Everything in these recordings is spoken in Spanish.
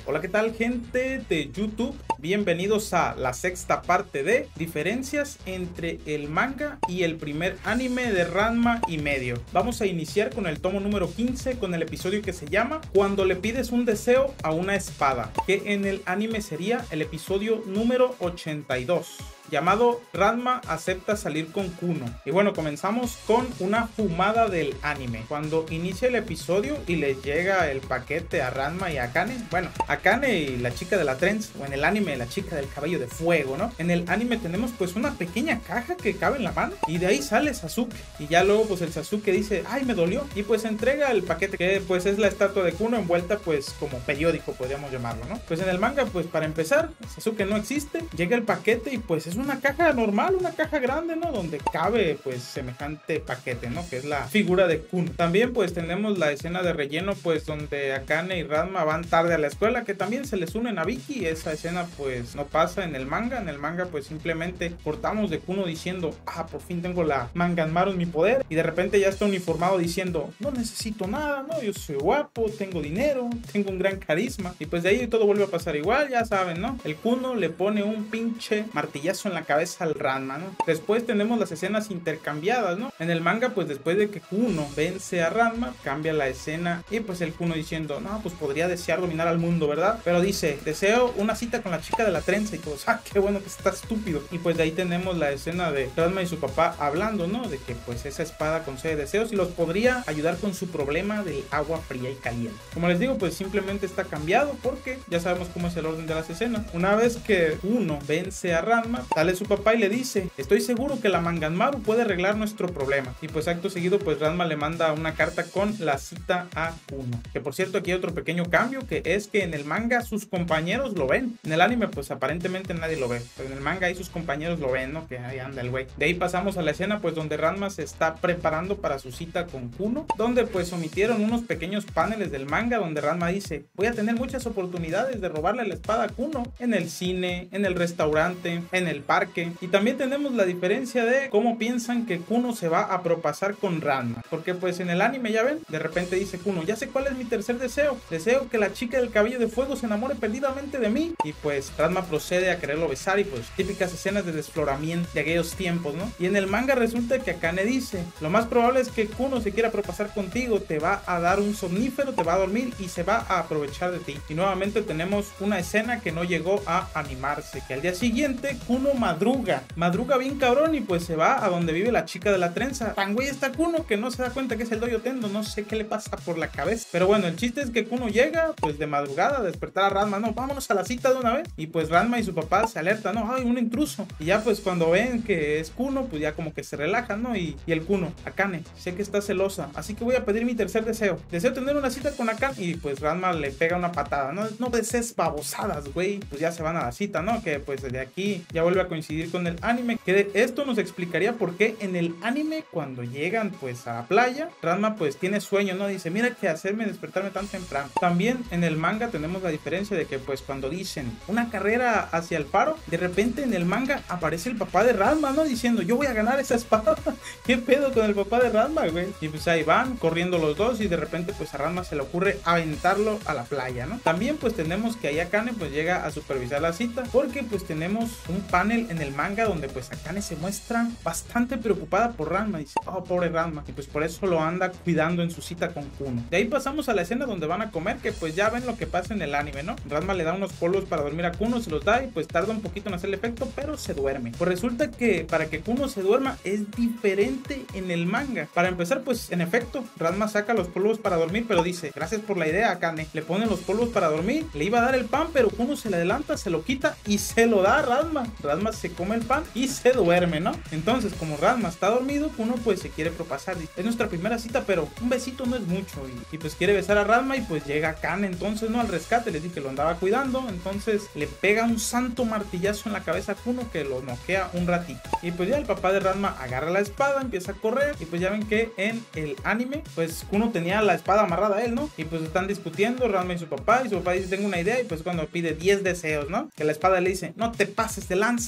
Hola, ¿qué tal, gente de YouTube? Bienvenidos a la sexta parte de diferencias entre el manga y el primer anime de Ranma y medio. Vamos a iniciar con el tomo número 15 con el episodio que se llama Cuando le pides un deseo a una espada, que en el anime sería el episodio número 82. Llamado Ranma acepta salir con Kuno. Y bueno, comenzamos con una fumada del anime. Cuando inicia el episodio y le llega el paquete a Ranma y a Akane. Bueno, Akane y la chica de la trenza, o en el anime la chica del cabello de fuego, ¿no? En el anime tenemos pues una pequeña caja que cabe en la mano y de ahí sale Sasuke. Y ya luego pues el Sasuke dice, ay, me dolió. Y pues entrega el paquete que pues es la estatua de Kuno envuelta pues como periódico, podríamos llamarlo, ¿no? Pues en el manga pues para empezar, Sasuke no existe. Llega el paquete y pues es una caja normal, una caja grande, ¿no? Donde cabe pues semejante paquete, ¿no? Que es la figura de Kuno. También pues tenemos la escena de relleno pues donde Akane y Ranma van tarde a la escuela, que también se les unen a Vicky. Esa escena pues no pasa en el manga. En el manga pues simplemente cortamos de Kuno diciendo, ah, por fin tengo la Manganmaru en mi poder, y de repente ya está uniformado diciendo, no necesito nada, ¿no? Yo soy guapo, tengo dinero, tengo un gran carisma, y pues de ahí todo vuelve a pasar igual, ya saben, ¿no? El Kuno le pone un pinche martillazo en la cabeza al Ranma, ¿no? Después tenemos las escenas intercambiadas, ¿no? En el manga pues después de que Kuno vence a Ranma, cambia la escena y pues el Kuno diciendo, no, pues podría desear dominar al mundo, ¿verdad? Pero dice, deseo una cita con la chica de la trenza, y todos, ah, qué bueno que está estúpido. Y pues de ahí tenemos la escena de Ranma y su papá hablando, ¿no? De que pues esa espada concede deseos y los podría ayudar con su problema del agua fría y caliente. Como les digo, pues simplemente está cambiado porque ya sabemos cómo es el orden de las escenas. Una vez que Kuno vence a Ranma, sale su papá y le dice, estoy seguro que la Manganmaru puede arreglar nuestro problema. Y pues acto seguido pues Ranma le manda una carta con la cita a Kuno. Que por cierto aquí hay otro pequeño cambio, que es que en el manga sus compañeros lo ven. En el anime pues aparentemente nadie lo ve, pero en el manga ahí sus compañeros lo ven, ¿no? Que ahí anda el güey. De ahí pasamos a la escena pues donde Ranma se está preparando para su cita con Kuno, donde pues omitieron unos pequeños paneles del manga donde Ranma dice, voy a tener muchas oportunidades de robarle la espada a Kuno, en el cine, en el restaurante, en el parque. Y también tenemos la diferencia de cómo piensan que Kuno se va a propasar con Ranma, porque pues en el anime ya ven, de repente dice Kuno, ya sé cuál es mi tercer deseo, deseo que la chica del cabello de fuego se enamore perdidamente de mí. Y pues Ranma procede a quererlo besar y pues típicas escenas de desfloramiento de aquellos tiempos, ¿no? Y en el manga resulta que Akane dice, lo más probable es que Kuno se quiera propasar contigo, te va a dar un somnífero, te va a dormir y se va a aprovechar de ti. Y nuevamente tenemos una escena que no llegó a animarse, que al día siguiente Kuno madruga bien cabrón y pues se va a donde vive la chica de la trenza. Tan güey está Kuno que no se da cuenta que es el Dojo Tendo, no sé qué le pasa por la cabeza. Pero bueno, el chiste es que Kuno llega pues de madrugada a despertar a Ranma, no, vámonos a la cita de una vez. Y pues Ranma y su papá se alertan, no, hay un intruso. Y ya pues cuando ven que es Kuno, pues ya como que se relajan, ¿no? Y el Kuno, Akane, sé que estás celosa, así que voy a pedir mi tercer deseo. Deseo tener una cita con Akane. Y pues Ranma le pega una patada, no desees babosadas, güey. Pues ya se van a la cita, ¿no? Que pues de aquí ya vuelve a coincidir con el anime, que de esto nos explicaría por qué en el anime cuando llegan pues a la playa, Ranma pues tiene sueño, ¿no? Dice, mira que hacerme despertarme tan temprano. También en el manga tenemos la diferencia de que pues cuando dicen una carrera hacia el faro, de repente en el manga aparece el papá de Ranma, ¿no? Diciendo, yo voy a ganar esa espada. ¿Qué pedo con el papá de Ranma, güey? Y pues ahí van corriendo los dos y de repente pues a Ranma se le ocurre aventarlo a la playa, ¿no? También pues tenemos que ahí Akane pues llega a supervisar la cita, porque pues tenemos un panel en el manga donde pues Akane se muestra bastante preocupada por Ranma. Dice, oh, pobre Ranma. Y pues por eso lo anda cuidando en su cita con Kuno. De ahí pasamos a la escena donde van a comer, que pues ya ven lo que pasa en el anime, ¿no? Ranma le da unos polvos para dormir a Kuno, se los da y pues tarda un poquito en hacer el efecto, pero se duerme. Pues resulta que para que Kuno se duerma es diferente en el manga. Para empezar, pues en efecto, Ranma saca los polvos para dormir, pero dice, gracias por la idea, Akane. Le pone los polvos para dormir, le iba a dar el pan, pero Kuno se le adelanta, se lo quita y se lo da a Ranma. Ranma se come el pan y se duerme, ¿no? Entonces, como Ranma está dormido, Kuno pues se quiere propasar. Dice, es nuestra primera cita, pero un besito no es mucho. Y pues quiere besar a Ranma y pues llega Akane entonces, ¿no? Al rescate, les dije que lo andaba cuidando. Entonces le pega un santo martillazo en la cabeza a Kuno que lo noquea un ratito. Y pues ya el papá de Ranma agarra la espada, empieza a correr. Y pues ya ven que en el anime, pues Kuno tenía la espada amarrada a él, ¿no? Y pues están discutiendo Ranma y su papá. Y su papá dice, tengo una idea. Y pues cuando pide 10 deseos, ¿no? Que la espada le dice, no te pases de lanza,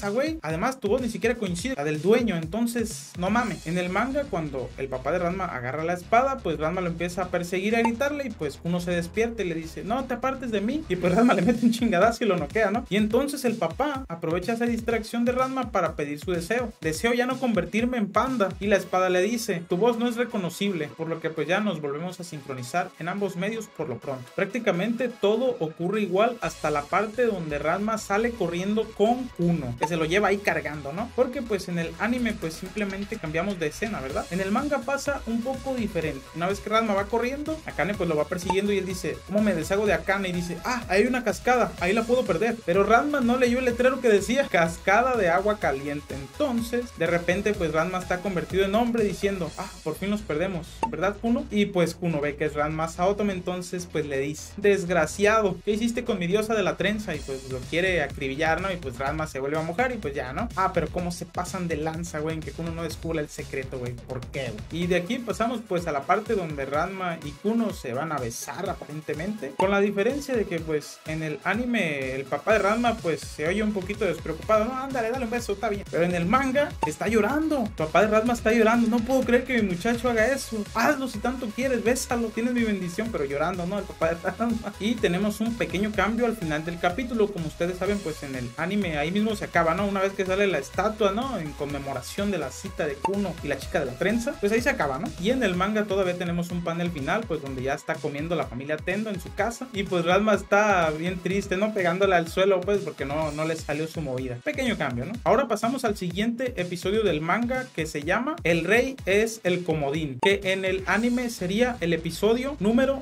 lanza, güey. Además, tu voz ni siquiera coincide la del dueño, entonces, no mames. En el manga, cuando el papá de Ranma agarra la espada, pues Ranma lo empieza a perseguir, a gritarle, y pues uno se despierta y le dice, no te apartes de mí, y pues Ranma le mete un chingadazo y lo noquea, ¿no? Y entonces el papá aprovecha esa distracción de Ranma para pedir su deseo. Deseo ya no convertirme en panda, y la espada le dice, tu voz no es reconocible, por lo que pues ya nos volvemos a sincronizar en ambos medios por lo pronto. Prácticamente todo ocurre igual hasta la parte donde Ranma sale corriendo con Kuno, que se lo lleva ahí cargando, ¿no? Porque pues en el anime pues simplemente cambiamos de escena, ¿verdad? En el manga pasa un poco diferente. Una vez que Ranma va corriendo, Akane pues lo va persiguiendo y él dice, ¿cómo me deshago de Akane? Y dice, ah, hay una cascada, ahí la puedo perder. Pero Ranma no leyó el letrero que decía cascada de agua caliente. Entonces, de repente pues Ranma está convertido en hombre diciendo, ah, por fin los perdemos, ¿verdad, Kuno? Y pues Kuno ve que es Ranma Saotome, entonces pues le dice, desgraciado, ¿qué hiciste con mi diosa de la trenza? Y pues lo quiere acribillar, ¿no? Y pues Ranma se vuelve a mojar y pues ya, ¿no? Ah, pero cómo se pasan de lanza, güey, en que Kuno no descubra el secreto, güey. ¿Por qué, güey? Y de aquí pasamos pues a la parte donde Ranma y Kuno se van a besar aparentemente, con la diferencia de que pues en el anime el papá de Ranma pues se oye un poquito despreocupado, no, ándale, dale un beso, está bien. Pero en el manga está llorando, el papá de Ranma está llorando, no puedo creer que mi muchacho haga eso, hazlo si tanto quieres, bésalo, tienes mi bendición, pero llorando, ¿no? El papá de Ranma. Y tenemos un pequeño cambio al final del capítulo, como ustedes saben pues en el anime ahí mismo se acaba, ¿no? Una vez que sale la estatua, ¿no? En conmemoración de la cita de Kuno y la chica de la trenza, pues ahí se acaba, ¿no? Y en el manga todavía tenemos un panel final, pues donde ya está comiendo la familia Tendo en su casa, y pues Ranma está bien triste, ¿no? Pegándole al suelo, pues porque no le salió su movida. Pequeño cambio, ¿no? Ahora pasamos al siguiente episodio del manga, que se llama El Rey es el Comodín, que en el anime sería el episodio número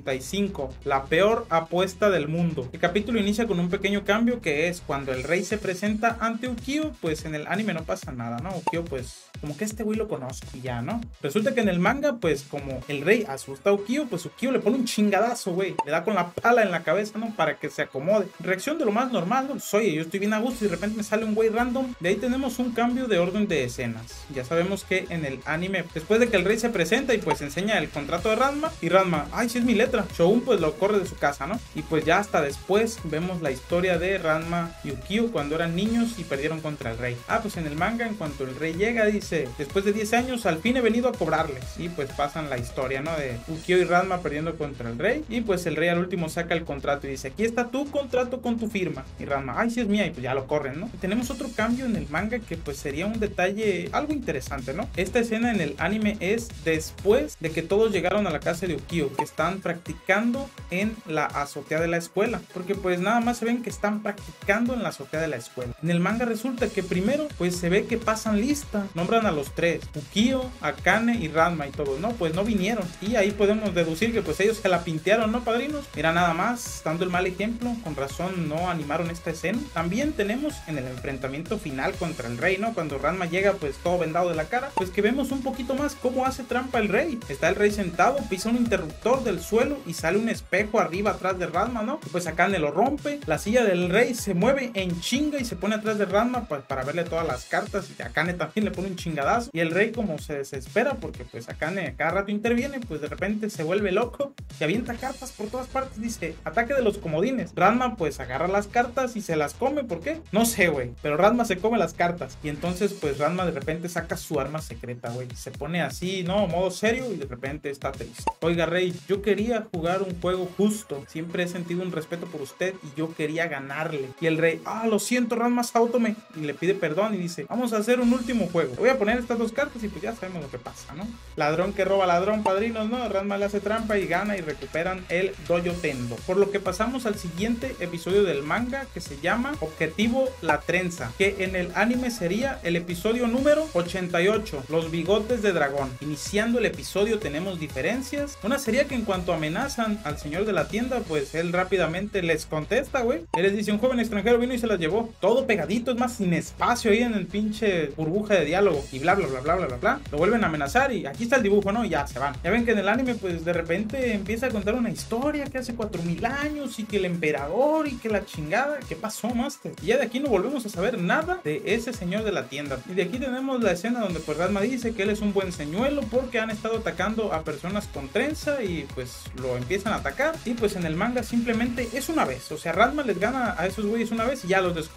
85, la peor apuesta del mundo. El capítulo inicia con un pequeño cambio, que es cuando el rey se presenta ante Ukyo, pues en el anime no pasa nada, ¿no? Ukyo pues como que este güey lo conozco y ya, ¿no? Resulta que en el manga pues como el rey asusta a Ukyo, pues Ukyo le pone un chingadazo, güey, le da con la pala en la cabeza, ¿no? Para que se acomode. Reacción de lo más normal, ¿no? Pues, oye, yo estoy bien a gusto y de repente me sale un güey random. De ahí tenemos un cambio de orden de escenas. Ya sabemos que en el anime, después de que el rey se presenta y pues enseña el contrato de Ranma, y Ranma, ay, sí es mi letra, Shogun pues lo corre de su casa, ¿no? Y pues ya hasta después vemos la historia de Ranma y Ukyo cuando eran niños y perdieron contra el rey. Ah, pues en el manga, en cuanto el rey llega, dice, después de 10 años al fin he venido a cobrarles. Y pues pasan la historia, ¿no? De Ukyo y Ranma perdiendo contra el rey, y pues el rey al último saca el contrato y dice, aquí está tu contrato con tu firma. Y Ranma, ay, sí es mía, y pues ya lo corren, ¿no? Y tenemos otro cambio en el manga que pues sería un detalle algo interesante, ¿no? Esta escena en el anime es después de que todos llegaron a la casa de Ukyo, que están practicando en la azotea de la escuela, porque pues nada más se ven que están practicando en la azotea de la escuela. En el manga resulta que primero pues se ve que pasan lista, nombran a los tres, Ukyo, Akane y Ranma, y todos, no, pues no vinieron, y ahí podemos deducir que pues ellos se la pintearon, ¿no, padrinos? Mira nada más, dando el mal ejemplo, con razón no animaron esta escena. También tenemos en el enfrentamiento final contra el rey, ¿no? Cuando Ranma llega pues todo vendado de la cara, pues que vemos un poquito más cómo hace trampa el rey. Está el rey sentado, pisa un interruptor del suelo y sale un espejo arriba atrás de Ranma, ¿no? Y pues Akane lo rompe, la silla del rey se mueve en chinga y se pone atrás de Ranma pues, para verle todas las cartas, y Akane también le pone un chingadazo, y el rey como se desespera porque pues Akane a cada rato interviene, pues de repente se vuelve loco y avienta cartas por todas partes, dice, ataque de los comodines. Ranma pues agarra las cartas y se las come, ¿por qué? No sé, güey, pero Ranma se come las cartas, y entonces pues Ranma de repente saca su arma secreta, güey, se pone así, ¿no? Modo serio, y de repente está triste. Oiga, rey, yo quería jugar un juego justo, siempre he sentido un respeto por usted y yo quería ganarle. Y el rey, ah, lo siento, Ranma Saotome, y le pide perdón y dice, vamos a hacer un último juego, voy a poner estas dos cartas y pues ya sabemos lo que pasa, ¿no? Ladrón que roba ladrón, padrinos, ¿no? Ranma le hace trampa y gana y recuperan el Dojo Tendo. Por lo que pasamos al siguiente episodio del manga, que se llama Objetivo La Trenza, que en el anime sería el episodio número 88, Los Bigotes de Dragón. Iniciando el episodio tenemos diferencias. Una sería que en cuanto amenazan al señor de la tienda, pues él rápidamente les contesta, güey. Él les dice, un joven extranjero vino y se las llevó. Todo pegadito, es más, sin espacio ahí en el pinche burbuja de diálogo. Y bla, bla, bla, bla, bla, bla, bla. Lo vuelven a amenazar y aquí está el dibujo, ¿no? Y ya se van. Ya ven que en el anime, pues de repente empieza a contar una historia que hace 4000 años y que el emperador y que la chingada. ¿Qué pasó, Master? Y ya de aquí no volvemos a saber nada de ese señor de la tienda. Y de aquí tenemos la escena donde pues Ranma dice que él es un buen señuelo porque han estado atacando a personas con trenza y pues lo empiezan a atacar. Y pues en el manga simplemente es una vez. O sea, Ranma les gana a esos güeyes una vez y ya los descubre, ¿no? Y dice,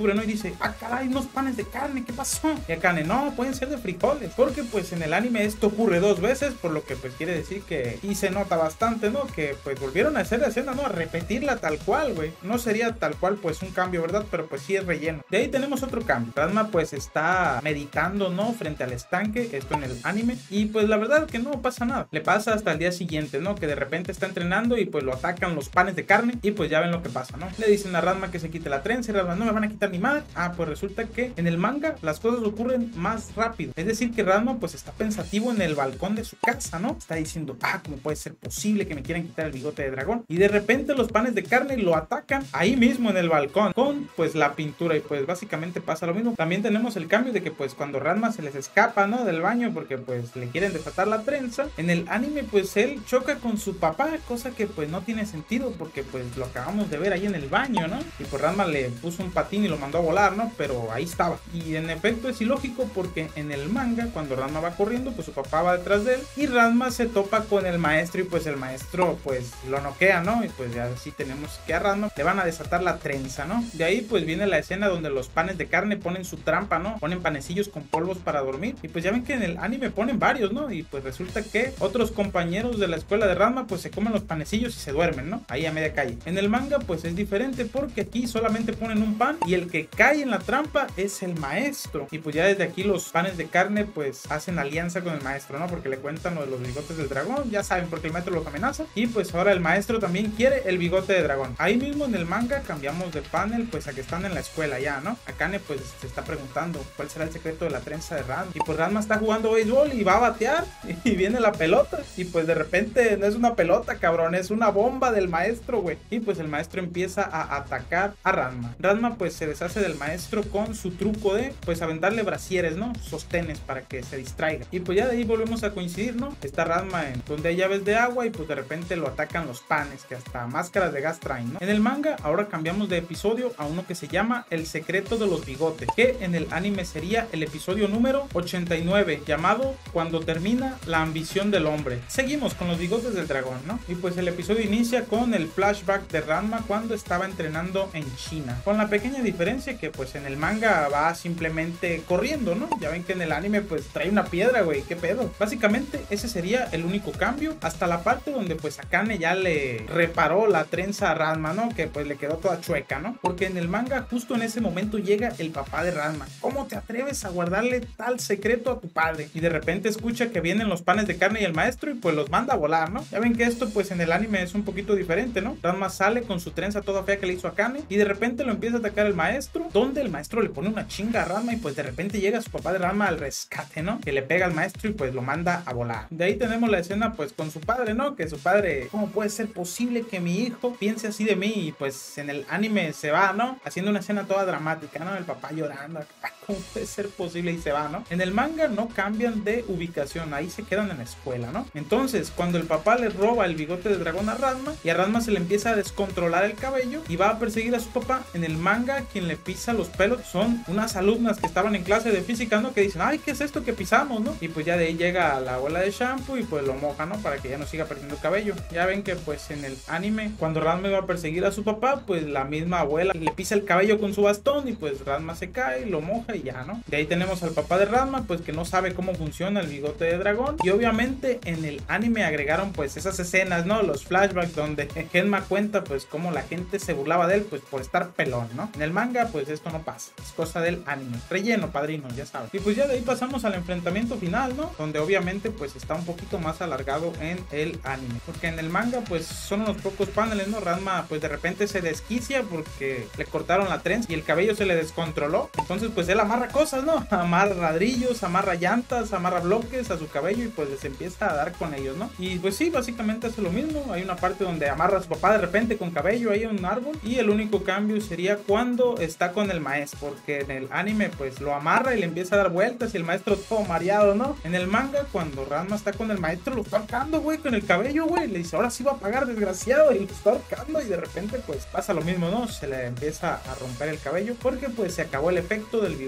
dice, ah caray, unos panes de carne, ¿qué pasó? Y Akane, no, pueden ser de frijoles, porque pues en el anime esto ocurre 2 veces, por lo que pues quiere decir que, y se nota bastante, ¿no? Que pues volvieron a hacer la escena, ¿no? A repetirla tal cual, güey. No sería tal cual pues un cambio, ¿verdad? Pero pues sí es relleno. De ahí tenemos otro cambio. Ranma pues está meditando, ¿no? Frente al estanque, esto en el anime, y pues la verdad que no pasa nada. Le pasa hasta el día siguiente, ¿no? Que de repente está entrenando y pues lo atacan los panes de carne y pues ya ven lo que pasa, ¿no? Le dicen a Ranma que se quite la trenza y Ranma, no me van a quitar ni madre. Ah, pues resulta que en el manga las cosas ocurren más rápido. Es decir, que Ranma pues está pensativo en el balcón de su casa, ¿no? Está diciendo, ah, ¿cómo puede ser posible que me quieran quitar el bigote de dragón? Y de repente los panes de carne lo atacan ahí mismo en el balcón con pues la pintura y pues básicamente pasa lo mismo. También tenemos el cambio de que pues cuando Ranma se les escapa, ¿no? Del baño porque pues le quieren desatar la trenza. En el anime pues él choca con su papá, cosa que pues no tiene sentido porque pues lo acabamos de ver ahí en el baño, ¿no? Y pues Ranma le puso un patín y lo mandó a volar, ¿no? Pero ahí estaba. Y en efecto es ilógico porque en el manga cuando Ranma va corriendo pues su papá va detrás de él y Ranma se topa con el maestro y pues el maestro pues lo noquea, ¿no? Y pues ya así tenemos que a Ranma le van a desatar la trenza, ¿no? De ahí pues viene la escena donde los panes de carne ponen su trampa, ¿no? Ponen panecillos con polvos para dormir y pues ya ven que en el anime ponen varios, ¿no? Y pues resulta que otros compañeros de la escuela de Ranma pues se comen los panecillos y se duermen, ¿no? Ahí a media calle. En el manga pues es diferente porque aquí solamente ponen un pan y el que cae en la trampa es el maestro. Y pues ya desde aquí los panes de carne pues hacen alianza con el maestro, ¿no? Porque le cuentan lo de los bigotes del dragón, ya saben, porque el maestro los amenaza y pues ahora el maestro también quiere el bigote de dragón. Ahí mismo en el manga cambiamos de panel pues a que están en la escuela ya, ¿no? Akane pues se está preguntando cuál será el secreto de la trenza de Ranma y pues Ranma está jugando béisbol y va a batear y viene la pelota y pues de repente no es una pelota, cabrón, es una bomba del maestro, güey. Y pues el maestro empieza a atacar a Ranma. Ranma pues se deshace del maestro con su truco de pues aventarle brasieres, ¿no? Sostenes para que se distraiga. Y pues ya de ahí volvemos a coincidir, ¿no? Está Ranma en donde hay llaves de agua y pues de repente lo atacan los panes que hasta máscaras de gas traen, ¿no? En el manga ahora cambiamos de episodio a uno que se llama El secreto de los bigotes, que en el anime sería el episodio número 89, llamado Cuando termina la ambición del hombre. Seguimos con los bigotes del dragón, ¿no? Y pues el episodio inicia con el flashback de Ranma cuando estaba entrenando en China, con la pequeña diferencia que pues en el manga va simplemente corriendo, ¿no? Ya ven que en el anime pues trae una piedra, güey, qué pedo. Básicamente ese sería el único cambio, hasta la parte donde pues Akane ya le reparó la trenza a Ranma, ¿no? Que pues le quedó toda chueca, ¿no? Porque en el manga justo en ese momento llega el papá de Ranma. ¿Cómo te atreves a guardarle tal secreto a tu padre? Y de repente escucha que vienen los panes de carne y el maestro y pues los manda a volar, ¿no? Ya ven que esto pues en el anime es un poquito diferente, ¿no? Ranma sale con su trenza toda fea que le hizo Akane y de repente lo empieza a atacar el maestro, donde el maestro le pone una chinga a Ranma y pues de repente llega su papá de Ranma al rescate, ¿no? Que le pega al maestro y pues lo manda a volar. De ahí tenemos la escena pues con su padre, ¿no? Que su padre, ¿cómo puede ser posible que mi hijo piense así de mí? Y pues en el anime se va, ¿no? Haciendo una escena toda dramática, ¿no? El papá llorando, ¿cómo puede ser posible? Y se va, ¿no? En el manga no cambian de ubicación, ahí se quedan en la escuela, ¿no? Entonces, cuando el papá le roba el bigote de dragón a Ranma y a Ranma se le empieza a descontrolar el cabello y va a perseguir a su papá, en el manga quien le pisa los pelos son unas alumnas que estaban en clase de física, ¿no? Que dicen, ay, ¿qué es esto que pisamos, no? Y pues ya de ahí llega la abuela de Shampoo y pues lo moja, ¿no? Para que ya no siga perdiendo cabello. Ya ven que pues en el anime, cuando Ranma iba a perseguir a su papá, pues la misma abuela le pisa el cabello con su bastón y pues Ranma se cae, lo moja y ya, ¿no? De ahí tenemos al papá de Ranma, pues que no sabe cómo funciona el bigote de dragón. Y obviamente en el anime agregaron pues esas escenas, ¿no? Los flashbacks donde Genma cuenta pues cómo la gente se burlaba de él pues por estar pelón, ¿no? En el manga pues esto no pasa, es cosa del anime. Relleno, padrinos, ya saben. Y pues ya de ahí pasamos al enfrentamiento final, ¿no? Donde obviamente pues está un poquito más alargado en el anime. Porque en el manga pues son unos pocos paneles, ¿no? Ranma pues de repente se desquicia porque le cortaron la trenza y el cabello se le descontroló. Entonces pues él amarra cosas, ¿no? Amarra ladrillos, amarra llantas, amarra bloques a su cabello y pues les empieza a dar con ellos, ¿no? Y pues sí, básicamente hace lo mismo. Hay una parte donde amarra a su papá de repente con cabello ahí en un árbol y el único cambio sería cuando está con el maestro, porque en el anime pues lo amarra y le empieza a dar vueltas y el maestro todo mareado, ¿no? En el manga cuando Ranma está con el maestro lo está ahorcando, güey, con el cabello, güey. Le dice, ahora sí va a pagar, desgraciado, y lo está ahorcando y de repente pues pasa lo mismo, ¿no? Se le empieza a romper el cabello porque pues se acabó el efecto del bigote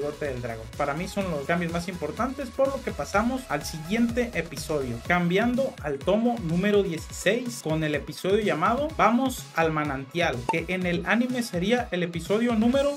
bigote del dragón. Para mí son los cambios más importantes, por lo que pasamos al siguiente episodio, cambiando al tomo número 16 con el episodio llamado Vamos al manantial, que en el anime sería el episodio número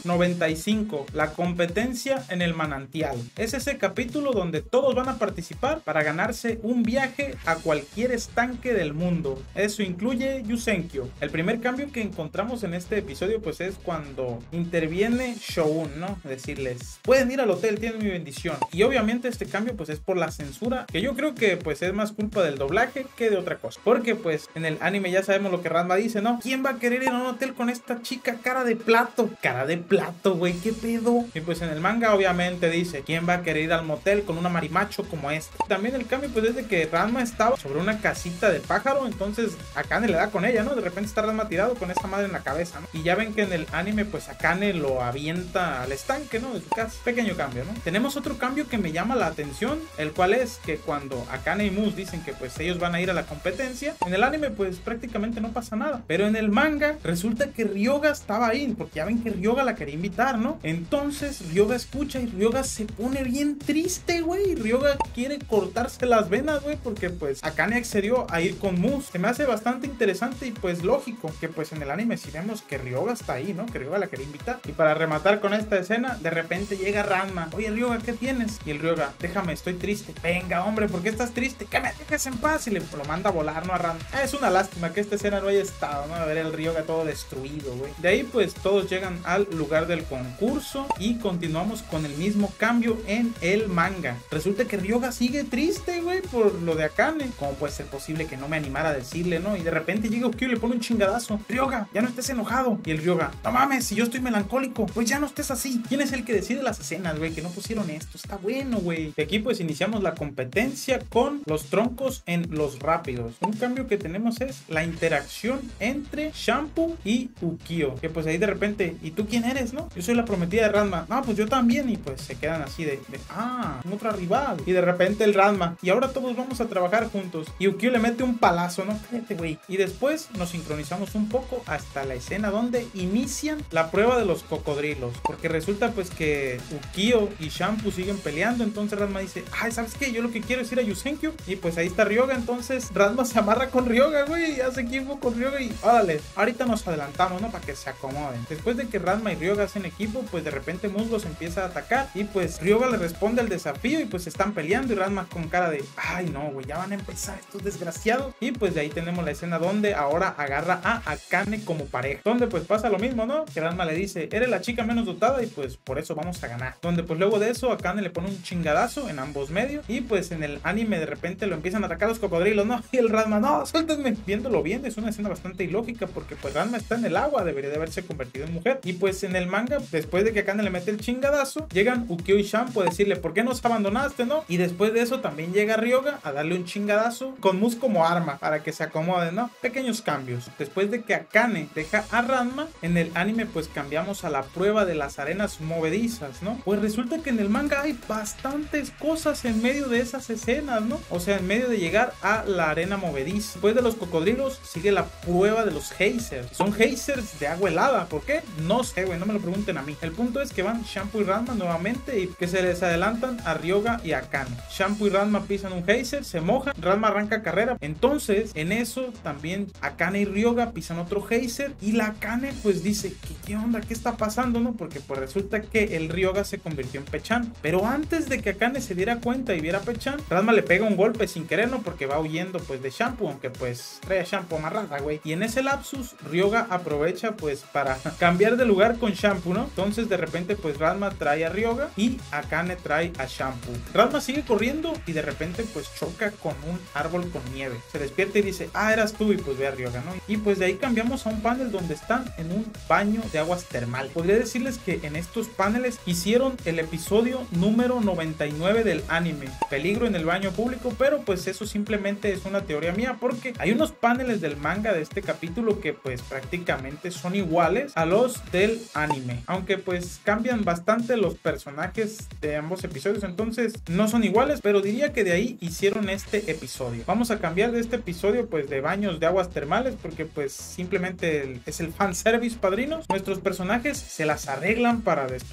95, la competencia en el manantial. Es ese capítulo donde todos van a participar para ganarse un viaje a cualquier estanque del mundo. Eso incluye Yusenkyo. El primer cambio que encontramos en este episodio pues es cuando interviene Shogun, ¿no? Decirles, pueden ir al hotel, tienen mi bendición. Y obviamente este cambio pues es por la censura, que yo creo que pues es más culpa del doblaje que de otra cosa, porque pues en el anime ya sabemos lo que Ranma dice, ¿no? ¿Quién va a querer ir a un hotel con esta chica cara de plato? Cara de plato, güey, ¿qué pedo? Y pues en el manga obviamente dice, ¿quién va a querer ir al motel con una marimacho como esta? También el cambio pues es de que Ranma estaba sobre una casita de pájaro, entonces Akane le da con ella, ¿no? De repente está Ranma tirado con esa madre en la cabeza, ¿no? Y ya ven que en el anime pues Akane lo avienta al estanque, ¿no? De su casa. Pequeño cambio, ¿no? Tenemos otro cambio que me llama la atención, el cual es que cuando Akane y Muz dicen que pues ellos van a ir a la competencia, en el anime pues prácticamente no pasa nada, pero en el manga resulta que Ryoga estaba ahí, porque ya ven que Ryoga la quería invitar, ¿no? Entonces Ryoga escucha y Ryoga se pone bien triste, güey. Ryoga quiere cortarse las venas, güey, porque pues Akane accedió a ir con Muz. Se me hace bastante interesante y pues lógico que pues en el anime si vemos que Ryoga está ahí, ¿no? Que Ryoga la quería invitar. Y para rematar con esta escena, de repente llega Ranma. Oye Ryoga, ¿qué tienes? Y el Ryoga, déjame, estoy triste. Venga, hombre, ¿por qué estás triste? Que me dejes en paz. Y lo manda a volar, ¿no? A Ranma. Es una lástima que esta escena no haya estado, ¿no? A ver el Ryoga todo destruido, güey. De ahí pues todos llegan al lugar del concurso y continuamos con el mismo cambio en el manga. Resulta que Ryoga sigue triste, güey, por lo de Akane. ¿Cómo puede ser posible que no me animara a decirle, no? Y de repente llega Ukyo y le pone un chingadazo. Ryoga, ya no estés enojado. Y el Ryoga, no mames, si yo estoy melancólico, pues ya no estés así. ¿Quién es el que decide las escenas, güey? Que no pusieron esto. Está bueno, güey. Y aquí pues iniciamos la competencia con los troncos en los rápidos. Un cambio que tenemos es la interacción entre Shampoo y Ukyo. Que pues ahí de repente, ¿y tú quién eres, no? Yo soy la prometida de Ranma. No, pues yo también. Y pues se quedan así de otra rival. Y de repente el Ranma, y ahora todos vamos a trabajar juntos. Y Ukyo le mete un palazo, ¿no? Cállate, güey. Y después nos sincronizamos un poco hasta la escena donde inician la prueba de los cocodrilos. Porque resulta pues que Ukyo y Shampoo siguen peleando. Entonces Ranma dice, ay, ¿sabes qué? Yo lo que quiero es ir a Yusenkyo. Y pues ahí está Ryoga. Entonces Ranma se amarra con Ryoga, güey. Y hace equipo con Ryoga y órale, ahorita nos adelantamos, ¿no? Para que se acomoden. Después de que Ranma y Ryoga hacen equipo, pues de repente Muz los empieza a atacar. Y pues Ryoga le responde al desafío y pues están peleando. Y Ranma con cara de, ay no, güey, ya van a empezar estos desgraciados. Y pues de ahí tenemos la escena donde ahora agarra a Akane como pareja. Donde pues pasa lo mismo, ¿no? Que Ranma le dice, eres la chica menos dotada y pues por eso vamos a ganar. Donde pues luego de eso Akane le pone un chingadazo en ambos medios. Y pues en el anime de repente lo empiezan a atacar los cocodrilos, ¿no? Y el Ranma, no, suéltenme. Viéndolo bien, es una escena bastante ilógica porque pues Ranma está en el agua, debería de haberse convertido en mujer. Y pues en el manga, después de que Akane le mete el chingadazo, llegan Ukyo y Shampoo a decirle, ¿por qué nos abandonaste, no? Y después de eso también llega Ryoga a darle un chingadazo con Muz como arma para que se acomode, ¿no? Pequeños cambios. Después de que Akane deja a Ranma, en el anime pues cambiamos a la prueba de las arenas movedizas, ¿no? Pues resulta que en el manga hay bastantes cosas en medio de esas escenas, ¿no? O sea, en medio de llegar a la arena movediza. Después de los cocodrilos sigue la prueba de los geysers. Son geysers de agua helada. ¿Por qué? No sé, güey, no me lo pregunten a mí. El punto es que van Shampoo y Ranma nuevamente y que se les adelantan a Ryoga y a Akane. Shampoo y Ranma pisan un geyser, se mojan, Ranma arranca carrera. Entonces, en eso también Akane y Ryoga pisan otro geyser y la Akane pues dice, ¿qué onda? ¿Qué está pasando, no? Porque pues resulta que el Ryoga se convirtió en Pechan. Pero antes de que Akane se diera cuenta y viera a Pechan, Ranma le pega un golpe sin querer, ¿no? Porque va huyendo pues de Shampoo, aunque pues trae a Shampoo amarrada, güey. Y en ese lapsus, Ryoga aprovecha pues para cambiar de lugar con Shampoo, ¿no? Entonces de repente pues Ranma trae a Ryoga y Akane trae a Shampoo. Ranma sigue corriendo y de repente pues choca con un árbol con nieve. Se despierta y dice, eras tú, y pues ve a Ryoga, ¿no? Y pues de ahí cambiamos a un panel donde están en un baño de aguas termal. Podría decirles que en estos paneles hicieron el episodio número 99 del anime, Peligro en el baño público, pero pues eso simplemente es una teoría mía porque hay unos paneles del manga de este capítulo que pues prácticamente son iguales a los del anime, aunque pues cambian bastante los personajes de ambos episodios, entonces no son iguales, pero diría que de ahí hicieron este episodio. Vamos a cambiar de este episodio pues de baños de aguas termales porque pues simplemente es el fanservice, padrinos. Nuestros personajes se las arreglan para destruir el baño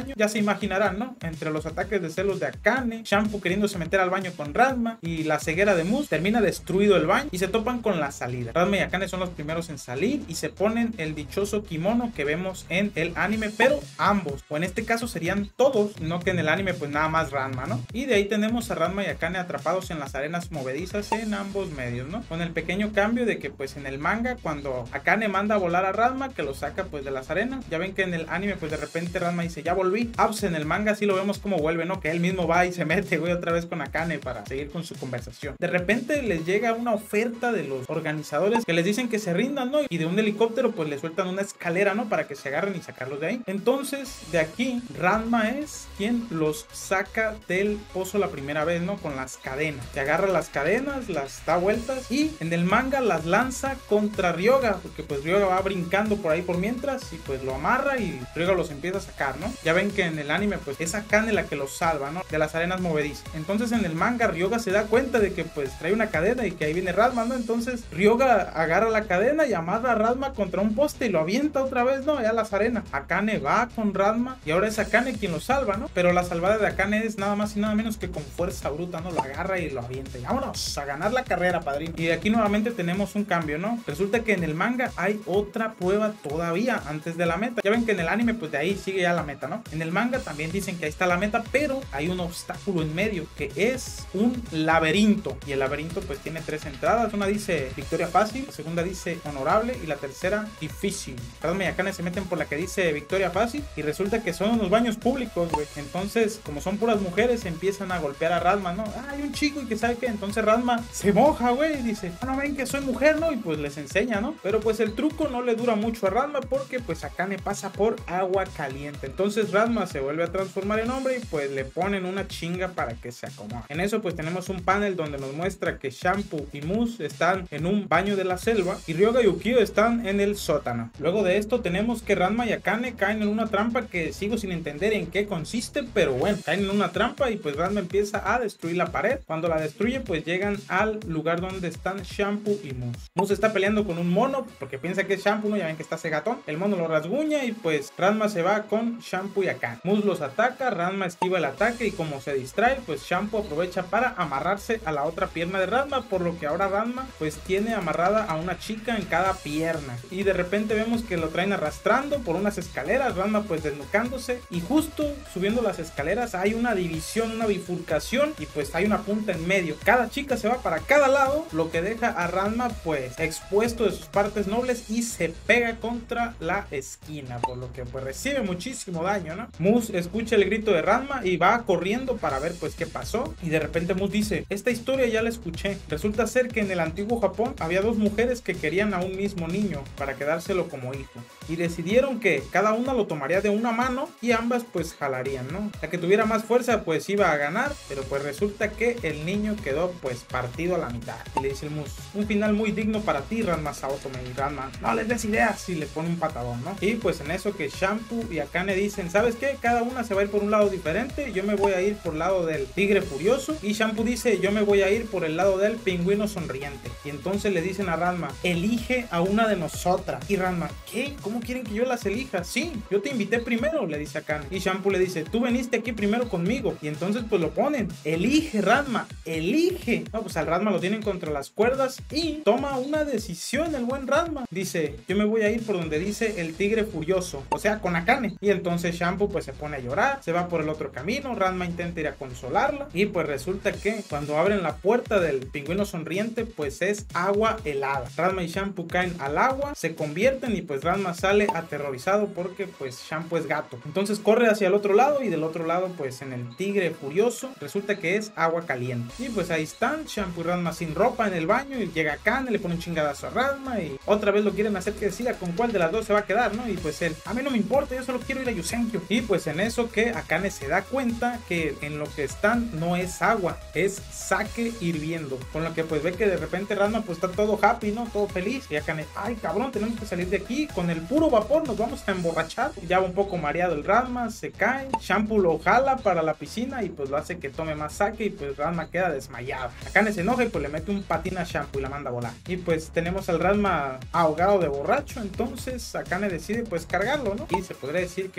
baño. Ya se imaginarán, ¿no? Entre los ataques de celos de Akane, Shampoo queriéndose meter al baño con Ranma y la ceguera de Muz, termina destruido el baño y se topan con la salida. Ranma y Akane son los primeros en salir y se ponen el dichoso kimono que vemos en el anime, pero ambos, o en este caso serían todos, no que en el anime pues nada más Ranma, ¿no? Y de ahí tenemos a Ranma y Akane atrapados en las arenas movedizas en ambos medios, ¿no? Con el pequeño cambio de que pues en el manga cuando Akane manda a volar a Ranma, que lo saca pues de las arenas, ya ven que en el anime pues de repente Ranma dice ya volví. Ah, pues en el manga sí lo vemos como vuelve, ¿no? Que él mismo va y se mete, güey, otra vez con Akane para seguir con su conversación. De repente les llega una oferta de los organizadores que les dicen que se rindan, ¿no? Y de un helicóptero pues le sueltan una escalera, ¿no? Para que se agarren y sacarlos de ahí. Entonces de aquí Ranma es quien los saca del pozo la primera vez, ¿no? Con las cadenas. Se agarra las cadenas, las da vueltas y en el manga las lanza contra Ryoga, porque pues Ryoga va brincando por ahí por mientras y pues lo amarra y Ryoga los empieza a sacar, ¿no? Ya ven que en el anime pues es Akane la que los salva, ¿no? De las arenas movedizas. Entonces en el manga Ryoga se da cuenta de que pues trae una cadena y que ahí viene Ranma, ¿no? Entonces Ryoga agarra la cadena y amarra a Ranma contra un poste y lo avienta otra vez, ¿no? Allá a las arenas. Akane va con Ranma y ahora es Akane quien lo salva, ¿no? Pero la salvada de Akane es nada más y nada menos que con fuerza bruta, ¿no? Lo agarra y lo avienta y vámonos a ganar la carrera, padrino. Y de aquí nuevamente tenemos un cambio, ¿no? Resulta que en el manga hay otra prueba todavía antes de la meta. Ya ven que en el anime pues de ahí sigue ya la meta, ¿no? En el manga también dicen que ahí está la meta, pero hay un obstáculo en medio que es un laberinto. Y el laberinto pues tiene 3 entradas. Una dice victoria fácil, la segunda dice honorable y la tercera difícil. Ranma y Akane se meten por la que dice victoria fácil y resulta que son unos baños públicos, güey. Entonces, como son puras mujeres, empiezan a golpear a Ranma, ¿no? Ah, hay un chico y que sabe que entonces Ranma se moja, güey, y dice, no ven que soy mujer, ¿no? Y pues les enseña, ¿no? Pero pues el truco no le dura mucho a Ranma porque pues Akane pasa por agua caliente. Entonces Ranma se vuelve a transformar en hombre y pues le ponen una chinga para que se acomode. En eso pues tenemos un panel donde nos muestra que Shampoo y Muz están en un baño de la selva y Ryoga y Ukyo están en el sótano. Luego de esto tenemos que Ranma y Akane caen en una trampa que sigo sin entender en qué consiste, pero bueno, caen en una trampa y pues Ranma empieza a destruir la pared. Cuando la destruye pues llegan al lugar donde están Shampoo y Muz. Muz está peleando con un mono porque piensa que es Shampoo, ¿no? Ya ven que está cegatón. El mono lo rasguña y pues Ranma se va con Shampoo y Akane. Muz los ataca, Ranma esquiva el ataque y como se distrae pues Shampoo aprovecha para amarrarse a la otra pierna de Ranma, por lo que ahora Ranma pues tiene amarrada a una chica en cada pierna y de repente vemos que lo traen arrastrando por unas escaleras, Ranma pues desnucándose y justo subiendo las escaleras hay una división, una bifurcación y pues hay una punta en medio. Cada chica se va para cada lado, lo que deja a Ranma pues expuesto de sus partes nobles y se pega contra la esquina, por lo que pues recibe muchísimo daño, ¿no? Muz escucha el grito de Ranma y va corriendo para ver pues qué pasó y de repente Muz dice, esta historia ya la escuché. Resulta ser que en el antiguo Japón había dos mujeres que querían a un mismo niño para quedárselo como hijo y decidieron que cada una lo tomaría de una mano y ambas pues jalarían, ¿no? La que tuviera más fuerza pues iba a ganar, pero pues resulta que el niño quedó pues partido a la mitad. Y le dice el Muz, un final muy digno para ti, Ranma Saotome. Y Ranma, no les des ideas, y le pone un patadón, ¿no? Y pues en eso que Shampoo y Akane dicen, ¿sabes qué? Cada una se va a ir por un lado diferente, yo me voy a ir por el lado del tigre furioso y Shampoo dice, yo me voy a ir por el lado del pingüino sonriente. Y entonces le dicen a Ranma, elige a una de nosotras. Y Ranma, ¿qué? ¿Cómo quieren que yo las elija? Sí, yo te invité primero, le dice Akane. Y Shampoo le dice, tú veniste aquí primero conmigo. Y entonces pues lo ponen, elige Ranma, elige. No, pues al Ranma lo tienen contra las cuerdas y toma una decisión el buen Ranma. Dice, yo me voy a ir por donde dice el tigre furioso, o sea, con Akane. Y entonces Shampoo pues se pone a llorar, se va por el otro camino, Ranma intenta ir a consolarla y pues resulta que cuando abren la puerta del pingüino sonriente pues es agua helada. Ranma y Shampoo caen al agua, se convierten y pues Ranma sale aterrorizado porque pues Shampoo es gato. Entonces corre hacia el otro lado y del otro lado pues en el tigre furioso resulta que es agua caliente. Y pues ahí están Shampoo y Ranma sin ropa en el baño y llega Akane, le pone un chingadazo a Ranma y otra vez lo quieren hacer que decida con cuál de las dos se va a quedar, ¿no? Y pues él, a mí no me importa, yo solo quiero ir a Yusenkyo. Y pues en eso que Akane se da cuenta que en lo que están no es agua, es sake hirviendo, con lo que pues ve que de repente Ranma pues está todo happy, ¿no? Todo feliz y Akane, ay cabrón, tenemos que salir de aquí, con el puro vapor nos vamos a emborrachar. Ya va un poco mareado el Ranma, se cae, Shampoo lo jala para la piscina y pues lo hace que tome más sake y pues Ranma queda desmayado. Akane se enoja y pues le mete un patín a Shampoo y la manda a volar. Y pues tenemos al Ranma ahogado de borracho, entonces Akane decide pues cargarlo, ¿no? Y se podría decir que coincide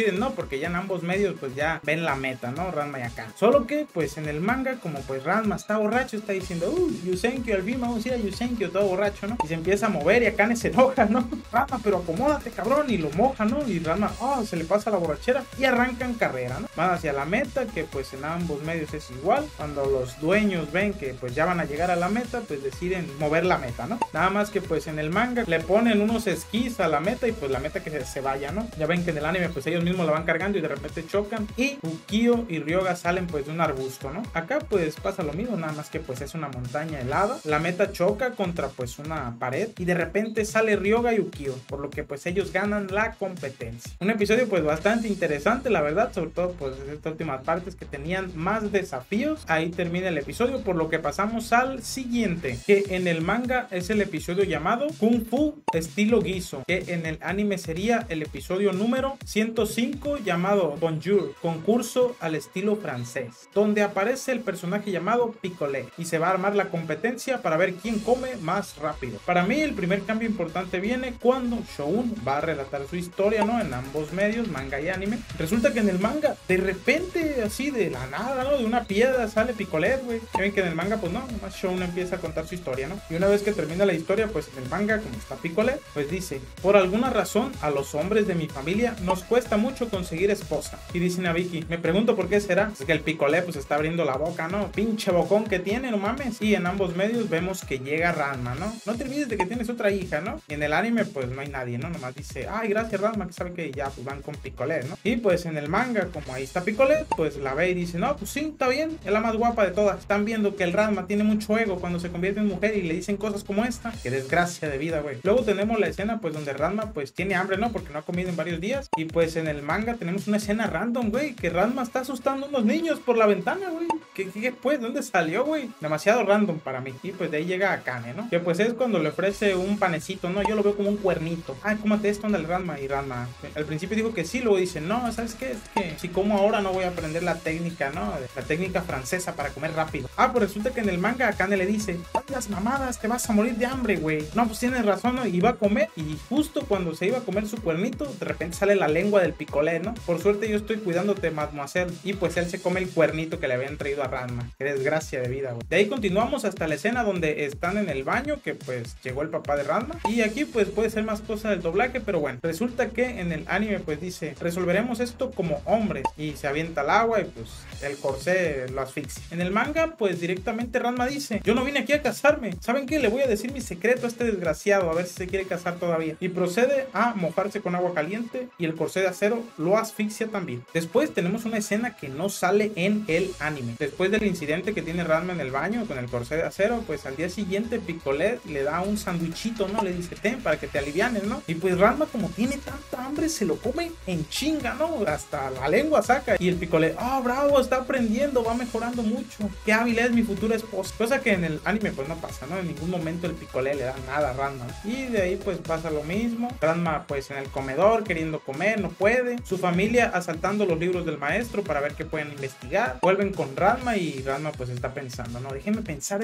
deciden no, porque ya en ambos medios pues ya ven la meta, ¿no? Ranma y Akane. Solo que pues en el manga, como pues Ranma está borracho, está diciendo Yusenkyo, al fin vamos a ir a Yusenkyo, todo borracho, ¿no? Y se empieza a mover y Akane se enoja, ¿no? Ranma, pero acomódate, cabrón, y lo moja, ¿no? Y Ranma, se le pasa la borrachera y arrancan carrera, ¿no? Van hacia la meta, que pues en ambos medios es igual. Cuando los dueños ven que pues ya van a llegar a la meta, pues deciden mover la meta, ¿no? Nada más que pues en el manga le ponen unos esquís a la meta y pues la meta que se vaya, ¿no? Ya ven que en el anime pues ellos mismos la van cargando y de repente chocan y Ukio y Ryoga salen pues de un arbusto, ¿no? Acá pues pasa lo mismo, nada más que pues es una montaña helada. La meta choca contra pues una pared y de repente sale Ryoga y Ukio, por lo que pues ellos ganan la competencia. Un episodio pues bastante interesante, la verdad, sobre todo pues estas últimas partes que tenían más desafíos. Ahí termina el episodio, por lo que pasamos al siguiente, que en el manga es el episodio llamado Kung Fu estilo Guiso, que en el anime sería el episodio número 105 llamado Bonjour, concurso al estilo francés, donde aparece el personaje llamado Picolet y se va a armar la competencia para ver quién come más rápido. Para mí el primer cambio importante viene cuando Shoun va a relatar su historia, ¿no? En ambos medios, manga y anime. Resulta que en el manga, de repente, así de la nada, ¿no? De una piedra sale Picolet, güey. Ya ven que en el manga, pues no, nomás Shoun empieza a contar su historia, ¿no? Y una vez que termina la historia, pues en el manga, como está Picolet, pues dice: por alguna razón, a los hombres de mi familia nos cuesta mucho conseguir esposa. Y dicen a Vicky, me pregunto por qué será. Es que el Picolet, pues está abriendo la boca, ¿no? Pinche bocón que tiene, no mames. Y en ambos medios vemos que llega Ranma, ¿no? No te olvides de que tienes otra hija, ¿no? Y en el anime, pues no hay nadie, ¿no? Nomás dice, ay, gracias Ranma, que sabe que ya pues van con Picolet, ¿no? Y pues en el manga, como ahí está Picolet, pues la ve y dice, no, pues sí, está bien, es la más guapa de todas. Están viendo que el Ranma tiene mucho ego cuando se convierte en mujer y le dicen cosas como esta. Qué desgracia de vida, güey. Luego tenemos la escena, pues donde Ranma, pues tiene hambre, ¿no? Porque no ha comido en varios días. Y pues en el manga tenemos una escena random, güey, que Ranma está asustando a unos niños por la ventana, güey. ¿Qué pues? ¿Dónde salió, güey? Demasiado random para mí. Y pues de ahí llega Akane, ¿no? Que pues es cuando le ofrece un panecito, ¿no? Yo lo veo como un cuernito. Ay, cómate esto, anda el Ranma. Y Ranma al principio dijo que sí, luego dice, no, ¿sabes qué? Es que si como ahora no voy a aprender la técnica, ¿no? La técnica francesa para comer rápido. Pues resulta que en el manga Akane le dice, las mamadas, te vas a morir de hambre, güey. No, pues tienes razón, ¿no? Y va a comer. Y justo cuando se iba a comer su cuernito, de repente sale la lengua del Picolet, ¿no? Por suerte yo estoy cuidándote, mademoiselle. Y pues él se come el cuernito que le habían traído a Ranma. Qué desgracia de vida, güey. De ahí continuamos hasta la escena donde están en el baño, que pues llegó el papá de Ranma. Y aquí pues puede ser más cosa del doblaje, pero bueno. Resulta que en el anime pues dice, resolveremos esto como hombres. Y se avienta al agua y pues el corsé lo asfixia. En el manga pues directamente Ranma dice, yo no vine aquí a casarme. ¿Saben qué? Le voy a decir mi secreto a este desgraciado, a ver si se quiere casar todavía. Y procede a mojarse con agua caliente y el corsé de acero lo asfixia también. Después tenemos una escena que no sale en el anime. Después del incidente que tiene Ranma en el baño con el corsé de acero, pues al día siguiente Picolet le da un sandwichito, ¿no? Le dice, ten, para que te alivianes, ¿no? Y pues Ranma, como tiene tanta hambre, se lo come en chinga, ¿no? Hasta la lengua saca. Y el Picolet, bravo, está aprendiendo, va mejorando mucho. Qué hábil es mi futura esposa. Cosa que en el anime pues no pasa, ¿no? En ningún momento el Picolet le da nada a Ranma. Y de ahí pues pasa lo mismo. Ranma pues en el comedor queriendo comer, no puede. Su familia asaltando los libros del maestro para ver qué pueden investigar. Vuelven con Ranma y Ranma pues está pensando, no, déjeme pensar.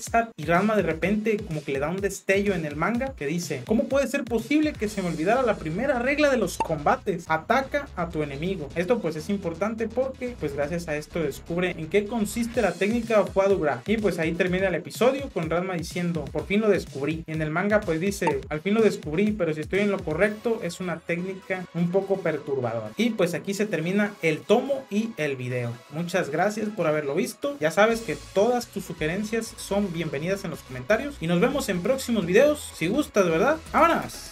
Y Ranma de repente como que le da un destello en el manga que dice, ¿cómo puede ser posible que se me olvidara la primera regla de los combates? Ataca a tu enemigo. Esto pues es importante porque pues gracias a esto descubre en qué consiste la técnica Foie du Gras. Y pues ahí termina el episodio con Ranma diciendo, por fin lo descubrí. Y en el manga pues dice, al fin lo descubrí, pero si estoy en lo correcto es una técnica un poco perturbadora. Y pues aquí se termina el tomo y el video. Muchas gracias por haberlo visto. Ya sabes que todas tus sugerencias son bienvenidas en los comentarios y nos vemos en próximos videos si gustas, ¿verdad? ¡Vámonos!